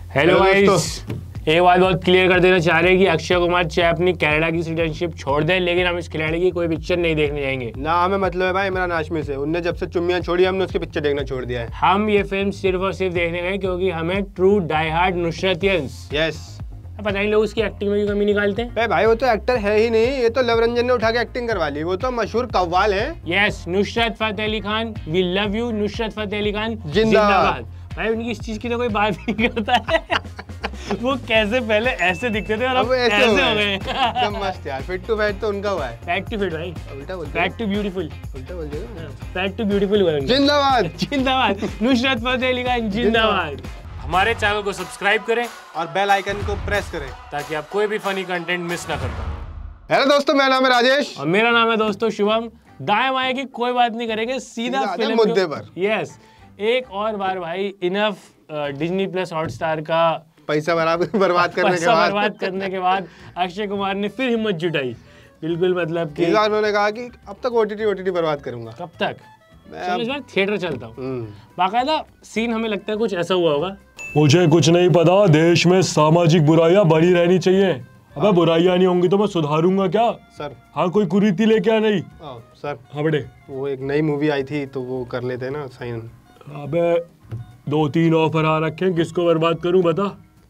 Hello guys, एक बात बहुत क्लियर कर देना चाह रहे हैं कि अक्षय कुमार चाहे अपनी कनाडा की सिटीजनशिप छोड़ दें, लेकिन हम इस खिलाड़ी की कोई पिक्चर नहीं देखने जाएंगे। ना हमें मतलब है भाई इमरान हाशमी से। उनने जब से चुम्मियां छोड़ी हमने उसकी पिक्चर देखना छोड़ दिया है। हम ये फिल्म सिर्फ और सिर्फ देखने गए क्योंकि हमें ट्रू डाई हार्ड नुसरतियंस। यस। पता नहीं लोग उसकी एक्टिंग में भी कमी निकालते हैं। भाई वो तो एक्टर है ही नहीं, ये तो लव रंजन ने उठा के एक्टिंग करवा ली। वो तो मशहूर कव्वाल है। Yes, Nusrat Fateh Ali Khan, we love you Nusrat Fateh Ali Khan जिंदाबाद। भाई उनकी इस चीज की तो कोई बात नहीं करता है। वो कैसे पहले ऐसे दिखते थे और अब ऐसे हो गए। एकदम मस्त यार। फिट टू फैट तो उनका हुआ है। फैट टू फिट भाई, उल्टा बोल फैट टू ब्यूटीफुल, उल्टा बोल दिया। फैट टू ब्यूटीफुल हुआ है। जिंदाबाद जिंदाबाद नुसरत फतेह अली खान जिंदाबाद। हमारे चैनल को सब्सक्राइब करें और बेल आइकन को प्रेस करें ताकि आप कोई भी फनी कंटेंट मिस ना कर पाए। हेलो दोस्तों, मेरा नाम है राजेश और मेरा नाम है दोस्तों शुभम। दाएं बाएं की कोई बात नहीं करेंगे, सीधा फिल्म मुद्दे पर। यस, एक और बार भाई इनफ डिज्नी प्लस हॉटस्टार का पैसा बर्बाद करने के बाद अक्षय कुमार ने फिर हिम्मत जुटाई। बिल्कुल मतलब कि उन्होंने कहा कि अब तक ओटीटी बर्बाद करूंगा। कब तक? चलो इस बार थिएटर चलता हूँ। बाकायदा सीन हमें लगता है कुछ ऐसा हुआ होगा। मुझे कुछ नहीं पता, देश में सामाजिक बुराइयां बनी रहनी चाहिए। अबे बुराइयां नहीं होंगी तो मैं सुधारूंगा क्या सर? हाँ, कोई कुरीति लेके आ नहीं सर। हाँ बड़े, वो एक नई मूवी आई थी तो वो कर लेते हैं ना साइन। अबे 2-3 ऑफर आ रखे हैं, किसको बर्बाद करूं बता?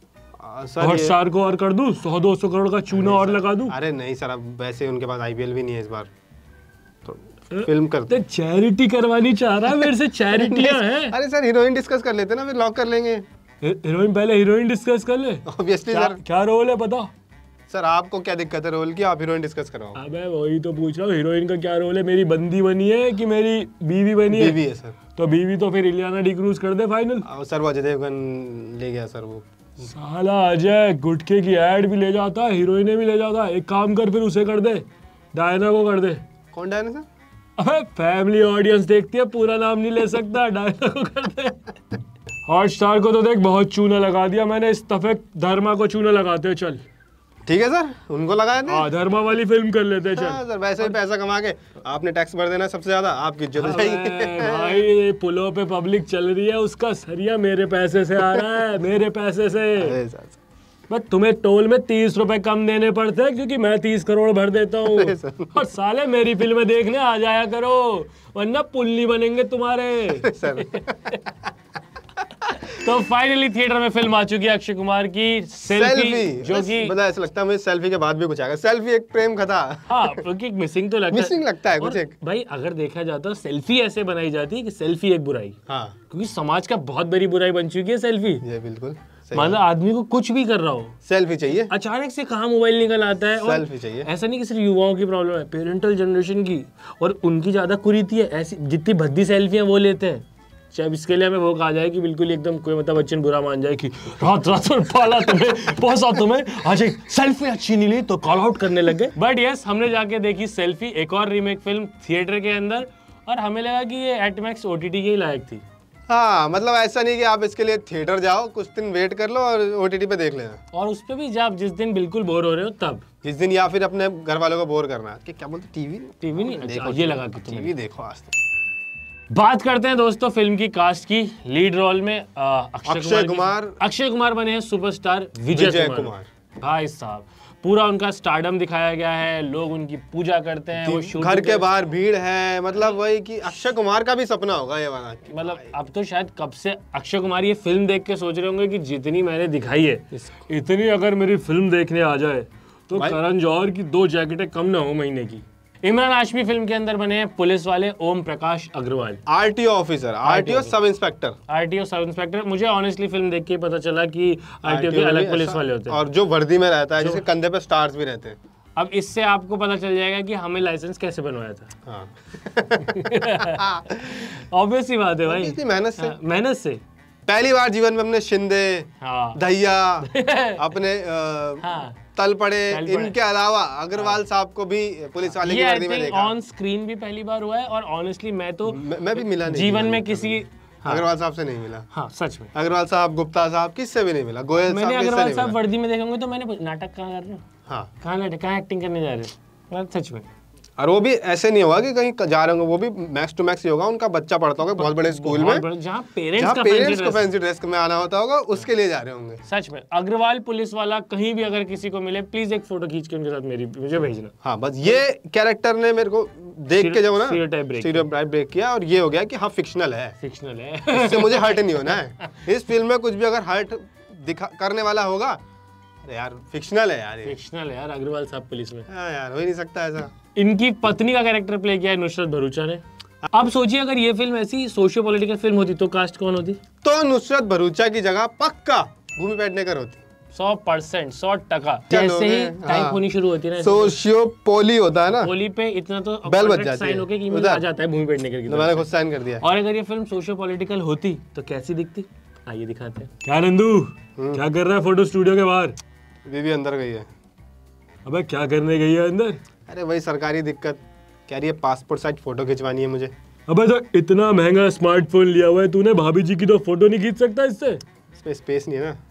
हॉटस्टार को और कर दूं, 100-200 करोड़ का चूना और लगा दूं। अरे नहीं सर, अब वैसे उनके पास आईपीएल भी नहीं है इस बार, तो फिल्म करते। चैरिटी करवानी चाह रहा है मेरे से? चैरिटियां हैं। अरे सर हीरोइन डिस्कस कर लेते ना, फिर लॉक कर लेंगे। हीरोइन पहले हीरोइन डिस्कस कर ले। Obviously sir. क्या रोल है पता? सर आपको क्या दिक्कत है रोल की? आप हीरोइन डिस्कस कराओ। अबे वही तो पूछ रहा हूँ, हीरोइन का क्या रोल है? मेरी बंदी बनी है कि मेरी बीवी बनी है? बीवी है सर। तो बीवी तो फिर इलियाना डिक्रूज कर दे फाइनल। सर वो अजय देवगन ले गया सर। वो साला अजय गुटखे की एड भी ले जाता है, हीरोइने भी ले जाता है। एक काम कर, फिर उसे कर दे, डायना को कर दे। कौन डायना सर? अबे फैमिली ऑडियंस देखती है, पूरा नाम नहीं ले सकता, डायना को कर दे। हॉटस्टार को तो देख बहुत चूना लगा दिया मैंने, इस दफे धर्मा को चूना लगाते हैं। चल ठीक है सर, उनको लगाए थे। धर्मा वाली फिल्म कर लेते हैं। चल सर, वैसे ही पैसा कमा के आपने टैक्स भर देना सबसे ज्यादा, आपकी इज्जत हो जाएगी। भाई पुलों पे पब्लिक चल रही है, उसका सरिया मेरे पैसे से आ रहा है, मेरे पैसे से। बस तुम्हें टोल में 30 रुपए कम देने पड़ते हैं क्योंकि मैं 30 करोड़ भर देता हूँ। और साले मेरी फिल्में देखने आ जाया करो, वरना पुल नहीं बनेंगे तुम्हारे। सर तो फाइनली थिएटर में फिल्म आ चुकी है अक्षय कुमार की सेल्फी, जो कि मतलब ऐसा लगता है मुझे सेल्फी के बाद भी कुछ आएगा। सेल्फी एक प्रेम कथा। हाँ, क्योंकि मिसिंग तो लगता है कुछ एक। भाई अगर देखा जाता है सेल्फी ऐसे बनाई जाती है कि सेल्फी एक बुराई। हाँ, क्योंकि समाज का बहुत बड़ी बुराई बन चुकी है सेल्फी। ये बिल्कुल मतलब आदमी को कुछ भी कर रहा हो, सेल्फी चाहिए। अचानक से कहाँ मोबाइल निकल आता है। सेल्फी चाहिए। ऐसा नहीं कि सिर्फ युवाओं की प्रॉब्लम है, पेरेंटल जनरेशन की, और उनकी ज्यादा कुरीति है। ऐसी जितनी भद्दी सेल्फियां वो लेते हैं, चाहे इसके लिए हमें वो कहा जाए कि बिल्कुल एकदम कोई मतलब बच्चन बुरा मान जाए कि रात रात में पाला तुम्हें, पहुंचा तुम्हें, आज एक सेल्फी अच्छी नहीं ली तो कॉल आउट करने लग गए। बट यस, हमने जाके देखी सेल्फी, एक और रीमेक फिल्म थिएटर के अंदर, और हमें लगा कि ये एटमैक्स ओटीटी के ही लायक थी। हाँ, मतलब ऐसा नहीं कि आप इसके लिए थिएटर जाओ, कुछ दिन वेट कर लो और ओटीटी पे देख लेना। और उस पे भी जब जिस दिन बिल्कुल बोर हो रहे हो तब, जिस दिन, या फिर अपने घर वालों को बोर करना कि क्या बोलते टीवी नहीं। अच्छा, ये लगा कि टीवी देखो आज तक। बात करते हैं दोस्तों फिल्म की कास्ट की। लीड रोल में अक्षय कुमार बने हैं सुपरस्टार विजय कुमार। भाई साहब, पूरा उनका स्टारडम दिखाया गया है, लोग उनकी पूजा करते हैं। वो घर के बाहर भीड़ है, मतलब वही कि अक्षय कुमार का भी सपना होगा ये वाला। मतलब अब तो शायद कब से अक्षय कुमार ये फिल्म देख के सोच रहे होंगे कि जितनी मैंने दिखाई है, इतनी अगर मेरी फिल्म देखने आ जाए तो करण जौहर की 2 जैकेटें कम ना हो महीने की। इमरान हाशमी फिल्म के अंदर बने हैं पुलिस वाले Om Prakash Agarwal, RTO officer, RTO sub inspector. मुझे ऑनेस्टली फिल्म देख के पता चला कि आरटीओ के अलग पुलिस वाले होते हैं, और जो वर्दी में रहता है, जिसके कंधे पे स्टार्स भी रहते हैं। अब इससे आपको पता चल जाएगा कि हमें लाइसेंस कैसे बनवाया था। हाँ। ऑब्वियस सी बात है भाई, इतनी मेहनत से पहली बार जीवन में हमने शिंदे, दहिया, अपने तल पड़े, इनके अलावा अग्रवाल साहब को भी पुलिस वाले की वर्दी में देखा। ऑन स्क्रीन भी पहली बार हुआ है, और ऑनेस्टली मैं भी मिला नहीं जीवन में किसी अग्रवाल साहब से नहीं मिला। हाँ सच में, अग्रवाल साहब, गुप्ता साहब, किससे भी नहीं मिला। गोयल मैंने अग्रवाल साहब वर्दी में देखेंगे तो मैंने नाटक कहाँ कर रहे हो, हाँ कहाँ एक्टिंग करने जा रहे हो। सच में और वो भी ऐसे नहीं होगा कि कहीं जा रहे होंगे, वो भी मैक्स टू मैक्स ही होगा, उनका बच्चा पढ़ता होगा बहुत बड़े स्कूल में, जहाँ पेरेंट्स को फैंसी ड्रेस में आना होता होगा, उसके लिए जा रहे होंगे। सच में अग्रवाल पुलिस वाला कहीं भी अगर किसी को मिले, प्लीज एक फोटो खींच के उनके साथ मुझे भेजना। हाँ, बस ये कैरेक्टर ने मेरे को देख के जो ना स्टीरियोटाइप ब्रेक किया, और ये हो गया कि हाँ फिक्शनल है, इससे मुझे हर्ट नहीं होना है। इस फिल्म में कुछ भी अगर हर्ट करने वाला होगा, अरे यार फिक्शनल है यार, फिक्शनल है यार। अग्रवाल साहब पुलिस में, हाँ यार, हो ही नहीं सकता ऐसा। इनकी पत्नी का कैरेक्टर प्ले किया है नुसरत भरूचा ने। अब सोचिए अगर ये फिल्म ऐसी सोशियो पॉलिटिकल फिल्म होती तो कास्ट कौन होती? तो नुसरत भरूचा की जगह पक्का भूमि पेडनेकर होती। 100%, 100%। जैसे ही टाइप होनी शुरू होती है ना, सोशियो पोली होता है ना, पोली पे इतना तो बेल बज जाती साइन होके ईमेल आ जाता है भूमि पेडनेकर की तरफ से। मैंने खुद साइन कर दिया। और अगर ये फिल्म सोशियो पॉलिटिकल होती तो कैसी दिखती, आइए दिखाते हैं। क्या नंदू, क्या कर रहा है फोटो स्टूडियो के बाहर? बीवी अंदर गई है। अबे क्या करने गई है अंदर? अरे वही सरकारी दिक्कत, कह रही है पासपोर्ट साइज फोटो खिंचवानी है मुझे। अबे तो इतना महंगा स्मार्टफोन लिया हुआ है तूने, भाभी जी की तो फोटो नहीं खींच सकता इससे? इसमें स्पेस नहीं है ना।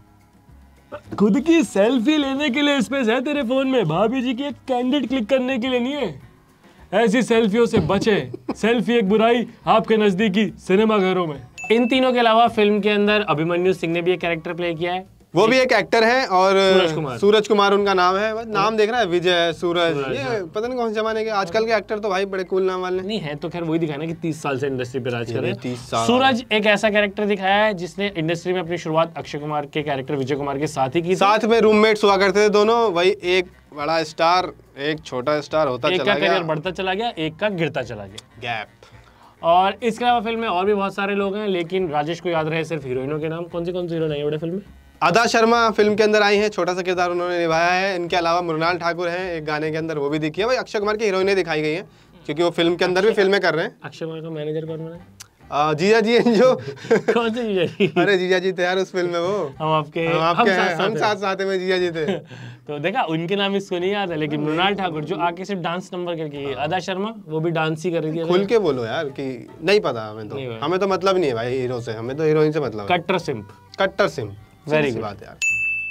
खुद की सेल्फी लेने के लिए स्पेस है तेरे फोन में, भाभी जी की एक कैंडिड क्लिक करने के लिए नहीं है। ऐसी सेल्फियों से बचे। सेल्फी एक बुराई आपके नजदीकी सिनेमा घरों में। इन तीनों के अलावा फिल्म के अंदर अभिमन्यु सिंह ने भी एक कैरेक्टर प्ले किया है, वो भी एक एक्टर है, और सूरज कुमार उनका नाम है। नाम देख रहा है, विजय, सूरज, ये पता नहीं कौन से जमाने के। आजकल के एक्टर तो भाई बड़े कूल नाम वाले नहीं है, तो खैर वही दिखाना कि 30 साल से इंडस्ट्री पे राज कर रहे हैं। 30 साल। सूरज एक ऐसा कैरेक्टर दिखाया है जिसने इंडस्ट्री में अपनी शुरुआत अक्षय कुमार के कैरेक्टर विजय कुमार के साथ ही की। साथ में रूममेट्स हुआ करते थे दोनों, वही एक बड़ा स्टार एक छोटा स्टार होता चला गया, एक का करियर बढ़ता चला गया, एक का गिरता चला गया, गैप। और इसके अलावा फिल्म में और भी बहुत सारे लोग हैं, लेकिन राजेश को याद रहे सिर्फ हीरोइनों के नाम। कौन सी हीरोइन है बड़े फिल्म में? अदा शर्मा फिल्म के अंदर आई हैं, छोटा सा किरदार उन्होंने निभाया है। इनके अलावा मृणाल ठाकुर हैं एक गाने के अंदर, वो भी दिखी है। भाई अक्षय कुमार की हीरोइनें दिखाई गई हैं, क्योंकि वो फिल्म के अंदर भी फिल्में कर रहे हैं। अक्षय कुमार का मैनेजर कौन है? जीजा जी हैं जो। कौन से जीजा जी? अरे जीजा जी थे यार उस फिल्म में, वो हम साथ में जीजा जी थे। तो देखा, उनके नाम इसको नहीं याद है, लेकिन मृणाल ठाकुर जो आके सिर्फ डांस नंबर करके, अदा शर्मा वो भी डांस ही कर रही है। खुल के बोलो यार कि नहीं पता हमें तो मतलब नहीं है भाई हीरो से, हमें तो हीरोइन से मतलब। कट्टर सिंप, कट्टर सिंप, वेरी गुड बात यार।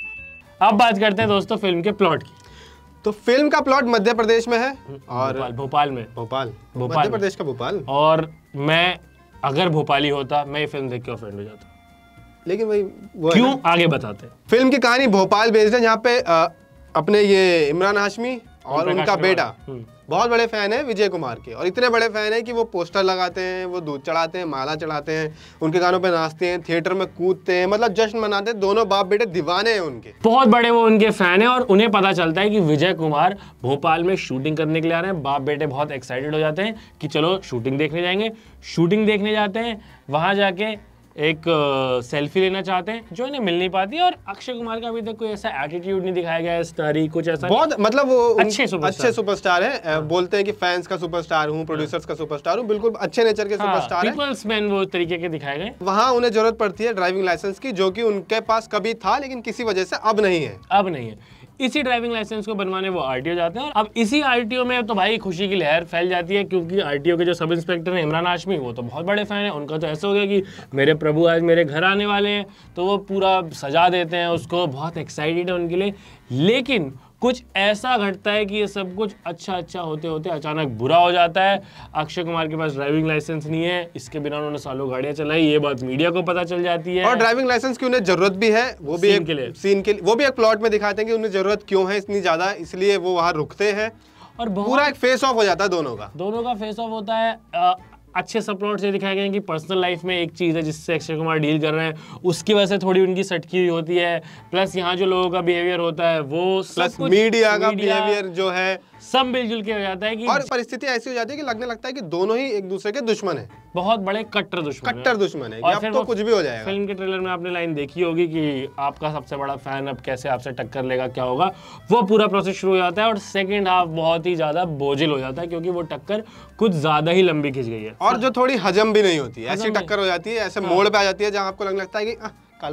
अब बात करते हैं दोस्तों फिल्म के प्लॉट की। तो फिल्म का प्लॉट मध्य प्रदेश में है, और भोपाल में। मध्य प्रदेश का भोपाल। और मैं अगर भोपाली होता, मैं ये फिल्म देख के ऑफेंड हो जाता, लेकिन भाई वो क्यों, आगे बताते हैं। फिल्म की कहानी भोपाल बेस्ड है, जहाँ पे अपने ये इमरान हाशमी और उनका बेटा बहुत बड़े फैन है विजय कुमार के, और इतने बड़े फैन है कि वो पोस्टर लगाते हैं, वो दूध चढ़ाते हैं, माला चढ़ाते हैं, उनके गानों पे नाचते हैं, थिएटर में कूदते हैं, मतलब जश्न मनाते हैं। दोनों बाप बेटे दीवाने हैं उनके, बहुत बड़े वो उनके फैन है। और उन्हें पता चलता है कि विजय कुमार भोपाल में शूटिंग करने के लिए आ रहे हैं। बाप बेटे बहुत एक्साइटेड हो जाते हैं कि चलो शूटिंग देखने जाएंगे। शूटिंग देखने जाते हैं, वहां जाके एक सेल्फी लेना चाहते हैं जो इन्हें मिल नहीं पाती। और अक्षय कुमार का अभी तक कोई ऐसा एटीट्यूड नहीं दिखाया गया है, स्टारी कुछ ऐसा बहुत, मतलब वो अच्छे सुपरस्टार है। बोलते हैं कि फैंस का सुपरस्टार हूँ, प्रोड्यूसर्स का सुपरस्टार हूँ, बिल्कुल अच्छे नेचर के सुपरस्टार है। पीपल्स मैन वो तरीके के दिखाए गए। वहाँ उन्हें जरूरत पड़ती है ड्राइविंग लाइसेंस की, जो कि उनके पास कभी था लेकिन किसी वजह से अब नहीं है। इसी ड्राइविंग लाइसेंस को बनवाने वो आरटीओ जाते हैं। और अब इसी आरटीओ में तो भाई खुशी की लहर फैल जाती है, क्योंकि आरटीओ के जो सब इंस्पेक्टर हैं इमरान हाशमी, वो तो बहुत बड़े फैन हैं। उनका तो ऐसा हो गया कि मेरे प्रभु आज मेरे घर आने वाले हैं, तो वो पूरा सजा देते हैं उसको, बहुत एक्साइटेड है उनके लिए। लेकिन कुछ ऐसा घटता है कि ये सब कुछ अच्छा होते होते अचानक बुरा हो जाता है। अक्षय कुमार के पास ड्राइविंग लाइसेंस नहीं है, इसके बिना उन्होंने सालों गाड़ियां चलाई, ये बात मीडिया को पता चल जाती है। और ड्राइविंग लाइसेंस की उन्हें जरूरत भी है, वो भी एक सीन के लिए, वो भी एक प्लॉट में दिखाते हैं कि उन्हें जरूरत क्यों है इतनी ज्यादा, इसलिए वो वहां रुकते हैं। और पूरा एक फेस ऑफ हो जाता है दोनों का फेस ऑफ होता है। अच्छे सप्लॉट से दिखाए गए हैं कि पर्सनल लाइफ में एक चीज़ है जिससे अक्षय कुमार डील कर रहे हैं, उसकी वजह से थोड़ी उनकी सटकी हुई होती है। प्लस यहाँ जो लोगों का बिहेवियर होता है वो, प्लस मीडिया का बिहेवियर जो है, सब मिलजुल के हो जाता है कि, और परिस्थिति ऐसी हो जाती है कि लगने लगता है कि दोनों ही एक दूसरे के दुश्मन हैं, बहुत बड़े कट्टर दुश्मन है। और अब तो कुछ भी हो जाएगा। फिल्म के ट्रेलर में आपने लाइन देखी होगी कि आपका सबसे बड़ा फैन अब कैसे आपसे टक्कर लेगा, क्या होगा, वो पूरा प्रोसेस शुरू हो जाता है। और सेकंड हाफ बहुत ही ज्यादा बोझिल हो जाता है, क्योंकि वो टक्कर कुछ ज्यादा ही लंबी खिंच गई है, और जो थोड़ी हजम भी नहीं होती, ऐसी टक्कर हो जाती है, ऐसे मोड़ पे आ जाती है जहाँ आपको लगने लगता है कि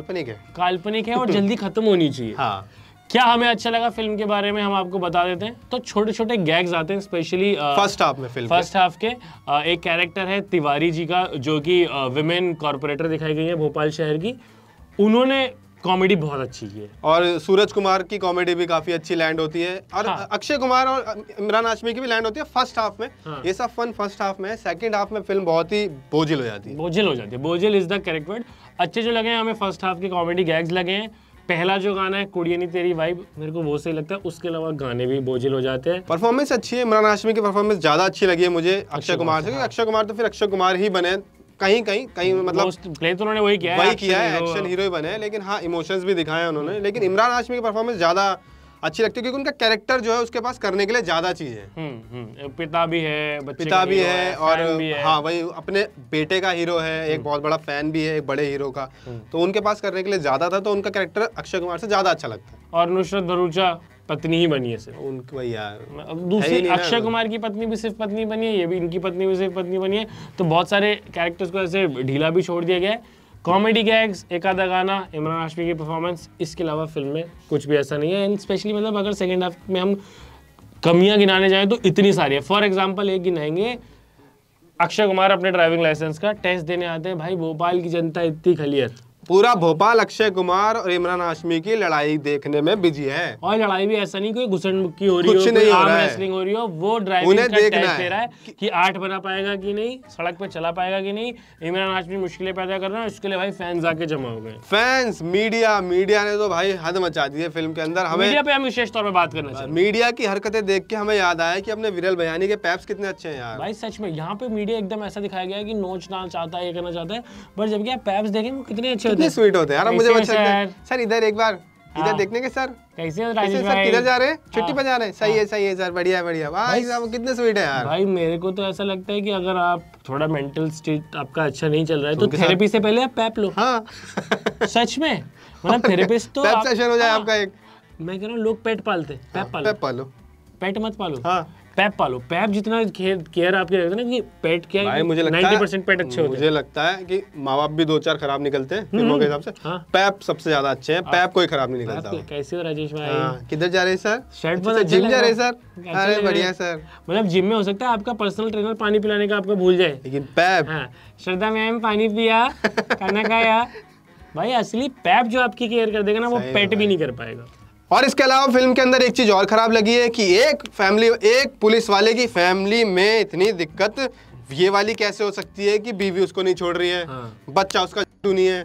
काल्पनिक है और जल्दी खत्म होनी चाहिए। क्या हमें अच्छा लगा फिल्म के बारे में हम आपको बता देते हैं। तो छोटे छोटे गैग्स आते हैं, स्पेशली फर्स्ट हाफ में। फर्स्ट हाफ के एक कैरेक्टर है तिवारी जी का, जो कि विमेन कॉर्पोरेटर दिखाई गई है भोपाल शहर की। उन्होंने कॉमेडी बहुत अच्छी की है। और सूरज कुमार की कॉमेडी भी काफी अच्छी लैंड होती है, और अक्षय कुमार और इमरान हाशमी की भी लैंड होती है फर्स्ट हाफ में। ये सब फन फर्स्ट हाफ में है, सेकंड हाफ में फिल्म बहुत ही बोझिल हो जाती है। बोझिल इज द करेक्ट वर्ड। अच्छे जो लगे हैं हमें फर्स्ट हाफ के कॉमेडी गैग्स लगे हैं। पहला जो गाना है कुड़िए नी तेरी वाइब, मेरे को वो सही लगता है, उसके अलावा गाने भी बोझिल हो जाते हैं। परफॉर्मेंस अच्छी है, इमरान हाशमी की परफॉर्मेंस ज्यादा अच्छी लगी है मुझे अक्षय कुमार से, क्योंकि अक्षय कुमार तो फिर अक्षय कुमार ही बने कहीं मतलब प्ले तो उन्होंने वही किया है, एक्शन हीरो ही बने, लेकिन हाँ इमोशंस भी दिखाए उन्होंने। लेकिन इमरान हाशमी की परफॉर्मेंस ज्यादा अच्छी लगती है क्योंकि उनका कैरेक्टर जो है उसके पास करने के लिए ज्यादा चीज है। पिता भी है और हाँ वही अपने बेटे का हीरो है, एक बहुत बड़ा फैन भी है एक बड़े हीरो का, तो उनके पास करने के लिए ज्यादा था, तो उनका कैरेक्टर अक्षय कुमार से ज्यादा अच्छा लगता है। और नुसरत भरूचा पत्नी ही बनी है सिर्फ उनकी, वही यार अब दूसरी अक्षय कुमार की पत्नी भी सिर्फ पत्नी बनी है, ये भी इनकी पत्नी भी सिर्फ पत्नी बनी है, तो बहुत सारे कैरेक्टर्स को ऐसे ढीला भी छोड़ दिया गया है। कॉमेडी गैग्स, एक आधा गाना, इमरान हाशमी की परफॉर्मेंस, इसके अलावा फिल्म में कुछ भी ऐसा नहीं है। एंड स्पेशली मतलब अगर सेकेंड हाफ में हम कमियां गिनाने जाएं तो इतनी सारी है। फॉर एग्जांपल एक गिनाएंगे, अक्षय कुमार अपने ड्राइविंग लाइसेंस का टेस्ट देने आते हैं, भाई भोपाल की जनता इतनी खलियर, पूरा भोपाल अक्षय कुमार और इमरान हाशमी की लड़ाई देखने में बिजी है। और लड़ाई भी ऐसा नहीं कोई घुसनमुक्की हो रही हो, कोई आर्म रेसलिंग हो रही हो, वो ड्राइविंग का टेस्ट दे रहा है कि 8 बना पाएगा कि नहीं, सड़क पे चला पाएगा कि नहीं। इमरान हाशमी मुश्किलें पैदा कर रहा है, इसके लिए भाई फैंस आके जमा हो गए। फैंस, मीडिया ने तो भाई हद मचा दी है फिल्म के अंदर। हमें मीडिया पे हम विशेष तौर पे बात करना चाहिए। मीडिया की हरकतें देख के हमें याद आया कि अपने विरल भयानी के पैप्स कितने अच्छे हैं यार। भाई सच में यहाँ पे मीडिया एकदम ऐसा दिखाया गया है कि नोचना चाहता है, ये करना चाहता है, पर जब क्या पैप्स देखें वो कितने अच्छे होते हैं, स्वीट होते हैं यार। मुझे अच्छा लगता है सर, इधर एक बार इधर देखने के सर कैसे सर किधर जा रहे हैं, छुट्टी पर जा रहे हैं, सही है सर, बढ़िया भाई साहब कितने स्वीट है यार। भाई मेरे को तो ऐसा लगता है कि अगर आप थोड़ा मेंटल स्टेट आपका अच्छा नहीं चल रहा है तो थेरेपी से पहले आप पैप लो। हाँ सच में, मतलब थेरेपिस्ट तो पैप सेशन हो जाए आपका एक। मैं कह रहा हूँ लोग पेट पालते, पैप पालो, पेट मत पालो। हाँ पैप पालो। पैप जितना केयर आपके रहते हैं ना कि पेट क्या है, मुझे लगता है 90% पेट अच्छे होते हैं। मुझे लगता है कि माँ बाप भी 2-4 खराब निकलते हैं फिल्मों के हिसाब से। पैप सबसे ज्यादा अच्छे हैं, पैप कोई खराब नहीं निकलता। कैसे हो राजेश भाई? किधर जा रहे हैं सर? शर्ट पर जिम जा रहे हैं सर? अरे बढ़िया सर। मतलब जिम में हो सकता है आपका पर्सनल ट्रेनर पानी पिलाने का आपको भूल जाए, लेकिन पैप, श्रद्धा मैम पानी पिया, खाना खाया, भाई असली पैप जो आपकी केयर कर देगा ना वो पेट भी नहीं कर पाएगा। और इसके अलावा फिल्म के अंदर एक चीज और खराब लगी है कि एक पुलिस वाले की फैमिली में इतनी दिक्कत ये वाली कैसे हो सकती है कि बीवी उसको नहीं छोड़ रही है, बच्चा उसका नहीं है,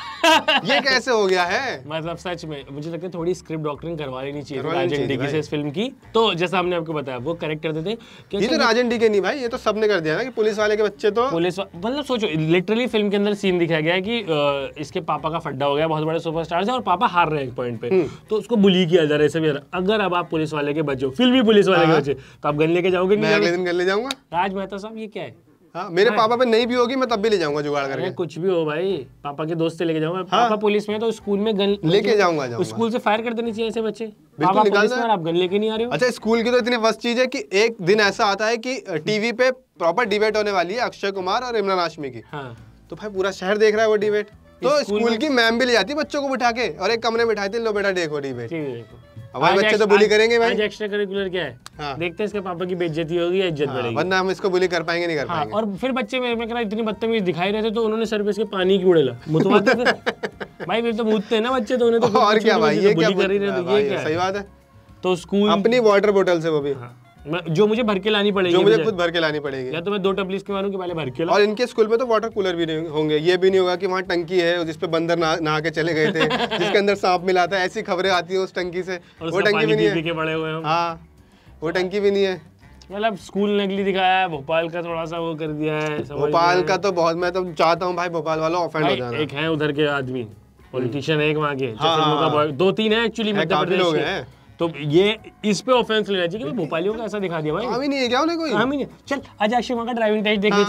ये कैसे हो गया है? मतलब सच में मुझे लगता है थोड़ी स्क्रिप्ट डॉक्टरिंग करवा लेनी चाहिए राजन डीके से इस फिल्म की। तो जैसा हमने आपको बताया वो करेक्ट करते थे कि ये तो राजन डीके नहीं भाई, ये तो सबने कर दिया ना कि पुलिस वाले के बच्चे तो मतलब सोचो लिटरली फिल्म के अंदर सीन दिखाया गया है कि इसके पापा का फड्डा हो गया, बहुत बड़े सुपरस्टार से, और पापा हार रहे हैं एक पॉइंट पे, तो उसको बुली किया जा रहा है सभी। अगर अब आप पुलिस वाले के बच्चे हो, फिल्मी पुलिस वाले के बच्चे, तो आप गन लेके जाओगे? मैं अगले दिन गन ले जाऊंगा। राज मेहता साहब ये क्या है? हाँ, मेरे पापा पे नहीं भी होगी मैं तब भी ले जाऊंगा जुगाड़ करके। कुछ भी हो भाई, पापा के दोस्त से लेके जाऊंगा। पापा पुलिस में तो स्कूल में गन लेके जाऊंगा। स्कूल से फायर कर देनी चाहिए ऐसे बच्चे। पापा पुलिस में आप गन लेके नहीं आ रहे हो। अच्छा, स्कूल की तो इतनी बस चीज है कि एक दिन ऐसा आता है कि टीवी पे प्रॉपर डिबेट होने वाली है अक्षय कुमार और इमरान हाशमी की। तो भाई पूरा शहर देख रहा है वो डिबेट, तो स्कूल की मैम भी ले जाती है बच्चों को बिठा के और एक कमरे में बिठाती है, लो बेटा देखो डिबेट। हमारे बच्चे तो बुली करेंगे भाई। आज एक्स्ट्रा करिकुलर क्या है? देखते हैं इसके पापा की बेइज्जती होगी या इज्जत बढ़ेगी, वरना हम इसको बुली कर पाएंगे नहीं कर पाएंगे। और फिर बच्चे में कह रहा इतनी बदतमीज दिखाई रहे थे तो उन्होंने सर पे इसके पानी की उड़ेला मुतवाते थे। भाई फिर तो मूतते हैं ना बच्चे, तो उन्हें तो और क्या भाई, ये क्या कर रही है? सही बात है। तो स्कूल अपनी वाटर बोतल से, वो भी जो मुझे भर के लानी पड़ेगी, जो मुझे खुद भर के लानी पड़ेगी, या तो मैं 2 टब इसके मारूं कि पहले भर के ला। और इनके स्कूल में तो वाटर कूलर भी नहीं होंगे, ये भी नहीं होगा कि वहाँ टंकी है जिस पे बंदर नहा के चले गए थे, जिसके अंदर सांप मिला था, ऐसी खबरें आती है उस टंकी से। वो टंकी भी नहीं है। हाँ, वो टंकी भी नहीं है। मतलब स्कूल नकली दिखाया है, भोपाल का थोड़ा सा वो कर दिया है। भोपाल का तो बहुत, मैं तो चाहता हूँ भाई भोपाल वालों ऑफेंड हो जाना। एक है उधर के आदमी पॉलिटिशियन, एक वहाँ के 2-3 है एक्चुअली मध्य प्रदेश के, तो ये इस पे ऑफेंस लेना चाहिए कि भोपालियों का ऐसा दिखा दिया भाई। हम ही नहीं है क्या उन्हें कोई? हम ही नहीं। चल आज अक्षय कुमार का ड्राइविंग टेस्ट देखने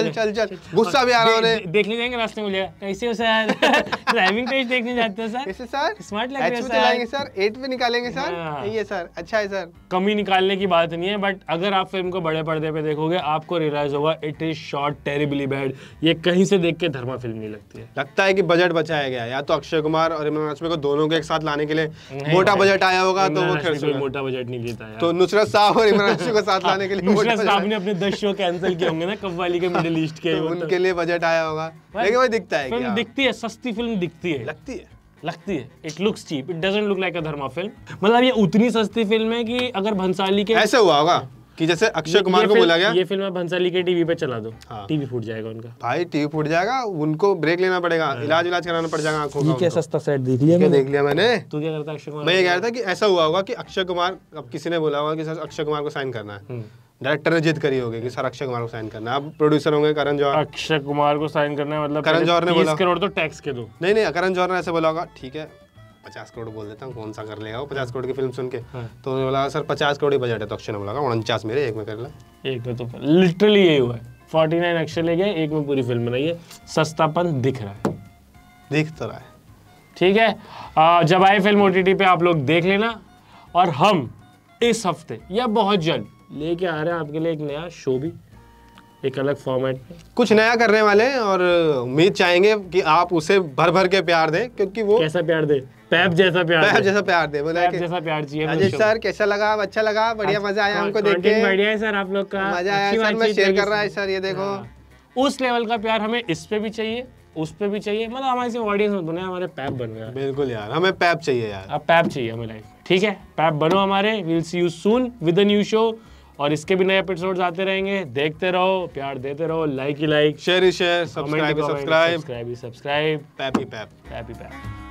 चल गुस्सा भी आ रहा है। देखने जाएंगे रास्ते में, कैसे हो सर? ड्राइविंग टेस्ट देखने जाते हैं सर। कैसे सर? स्मार्ट लग रहे हैं चलाएंगे सर, 8 पे निकालेंगे सर। यही है सर, अच्छा है सर। कमी निकालने की बात नहीं है, बट अगर आप फिल्म को बड़े पर्दे पे देखोगे आपको रियलाइज होगा it is shot terribly bad. ये कहीं से देख के धर्मा फिल्म नहीं लगती है। लगता है कि बजट बचाया गया, या तो अक्षय कुमार और इमरान हाशमी को दोनों को एक साथ लाने के लिए मोटा बजट आया होगा, तो वो खर्च बजट नहीं लेता है। तो नुसरत साहब और इमरान हाशमी को साथ लाने के लिए नुसरत साहब ने अपने 10 शो कैंसिल किए होंगे ना कव्वाली के मिडिल ईस्ट के, तो उनके लिए बजट आया होगा। लेकिन वो दिखता है, फिल्म दिखती है, सस्ती फिल्म दिखती है, लगती है। लगती है, it looks cheap, it doesn't look like a Dharma film. मतलब ये उतनी सस्ती फिल्म है कि अगर भंसाली के ऐसे हुआ होगा कि जैसे अक्षय कुमार को बोला गया ये फिल्म आप भंसाली के टीवी पे चला दो, हाँ। टीवी फूट जाएगा उनका। भाई टीवी फूट जाएगा, उनको ब्रेक लेना पड़ेगा, इलाज कराना पड़ जाएगा आंखों का। क्या सस्ता सेट देख लिया क्या देख लिया मैंने। तू क्या करता है अक्षय कुमार? मैं ये कह रहा था कि ऐसा हुआ होगा कि अक्षय कुमार, अब किसी ने बोला होगा कि सर अक्षय कुमार को साइन करना है, डायरेक्टर ने जिद करी होगी कि सर अक्षय कुमार को साइन करना है। अब प्रोड्यूसर होंगे करण जौहर, अक्षय कुमार को साइन करना है, मतलब करण जौहर ने बोला 30 करोड़ तो टैक्स के दो। नहीं करण जौहर ने ऐसे बोला होगा, ठीक है 50 करोड़ बोल देता हूँ, कौन सा कर लेगा वो 50 करोड़ की फिल्म सुन के। तो उन्होंने बोला सर 50 करोड़ ही बजट है, तो अक्षय ने बोला 49 मेरे, एक में कर ला। एक में तो लिटरली यही हुआ है, 49 अक्षय ले गए, एक में पूरी फिल्म बनाई है। सस्तापन दिख रहा है, दिख तो रहा है। ठीक है, जब आए फिल्म OTT पे आप लोग देख लेना। और हम इस हफ्ते या बहुत जल्द लेके आ रहे हैं आपके लिए एक नया शो भी, एक अलग फॉर्मेट में, कुछ नया करने वाले हैं और उम्मीद चाहेंगे कि आप उसे भर भर के प्यार दें, क्योंकि वो कैसा प्यार दे, पैप जैसा प्यार पैप दे, जैसा प्यार दे। बोला पैप कि जैसा प्यार चाहिए। अजय सर कैसा लगा, अच्छा लगा, बढ़िया मजा आया हमको देख के, बढ़िया है सर आप लोग का, मजा आया सर, मैं शेयर कर रहा है सर, ये देखो। उस लेवल का प्यार हमें इस पे भी चाहिए, उस पे भी चाहिए, मतलब हमारी सिर्फ ऑडियंस मत बने, हमारे पैप बन गया। बिल्कुल यार, हमें पैप चाहिए यार, अब पैप चाहिए हमें लाइफ, ठीक है, पैप बनो हमारे। Will see you soon with a new show, और इसके भी नए एपिसोड्स आते रहेंगे। देखते रहो, प्यार देते रहो, लाइक ही लाइक, शेयर ही शेयर, सब्सक्राइब ही सब्सक्राइब, सब्सक्राइब ही सब्सक्राइब, पैप ही पैप। पैप ही पैप।